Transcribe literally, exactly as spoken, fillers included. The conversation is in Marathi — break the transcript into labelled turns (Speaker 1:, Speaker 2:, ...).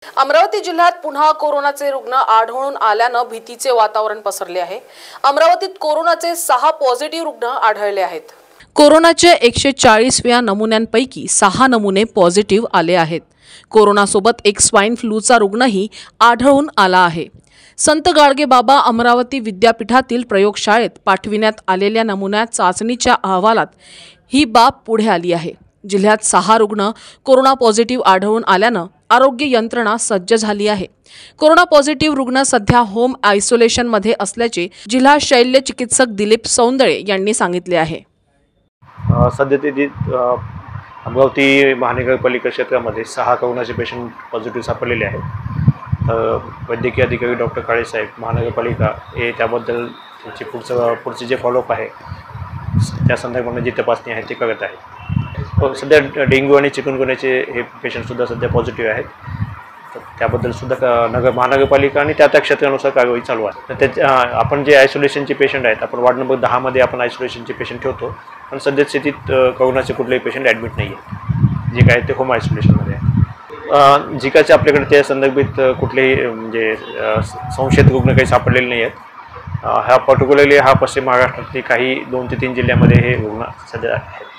Speaker 1: अमरावती जिल्ह्यात पुन्हा कोरोनाचे रुग्ण आढळून आल्यानं भीतीचे वातावरण पसरले आहे। अमरावतीत कोरोनाचे सहा पॉझिटिव्ह रुग्ण आढळले आहेत। कोरोनाच्या एकशे चाळीसव्या नमुन्यांपैकी सहा नमुने पॉझिटिव्ह आले आहेत। कोरोनासोबत एक स्वाइन फ्लूचा रुग्णही आढळून आला आहे। संत गाडगेबाबा अमरावती विद्यापीठातील प्रयोगशाळेत पाठविण्यात आलेल्या नमुन्यात चाचणीच्या अहवालात ही बाब पुढे आली आहे। जिल्ह्यात सहा रुग्ण कोरोना पॉझिटिव्ह आढळून आल्यानं आरोग्य यंत्रणा सज्ज झाली आहे। कोरोना पॉझिटिव्ह रुग्ण सध्या होम आयसोलेशन मध्ये असल्याचे जिल्हा शल्य चिकित्सक दिलीप सौंदळे यांनी सांगितले आहे।
Speaker 2: सध्या अमरावती महानगरपालिका क्षेत्रामध्ये सहा कोरोनाचे पेशंट पॉझिटिव्ह सापडलेले आहेत। वैद्यकीय अधिकारी डॉक्टर काळे साहेब महानगरपालिका हे त्याबद्दल त्यांची पुढचं पुढचे जे फॉलोअप आहे त्या संदर्भाने जी तपासणी आहे ती करत आहे। सध्या डेंग्यू आणि चिकनगुन्याचे हे पेशंटसुद्धा सध्या पॉझिटिव्ह आहेत। त्याबद्दल सुद्धा नगर महानगरपालिका आणि त्या त्या क्षेत्रानुसार कारवाई चालू आहे। त्या आपण जे आयसोलेशनचे पेशंट आहेत आपण वार्ड नंबर दहामध्ये आपण आयसोलेशनचे पेशंट ठेवतो, पण सध्या स्थितीत कोरोनाचे कुठलेही पेशंट ॲडमिट नाही आहे, जे काय ते होम आयसोलेशनमध्ये आहे। जिकाचे आपल्याकडे त्या संदर्भित कुठलेही म्हणजे संशयित रुग्ण काही सापडलेले नाही आहेत। हा पर्टिक्युलरली हा पश्चिम महाराष्ट्रातील काही दोन ते तीन जिल्ह्यामध्ये हे रुग्ण सध्या आहेत।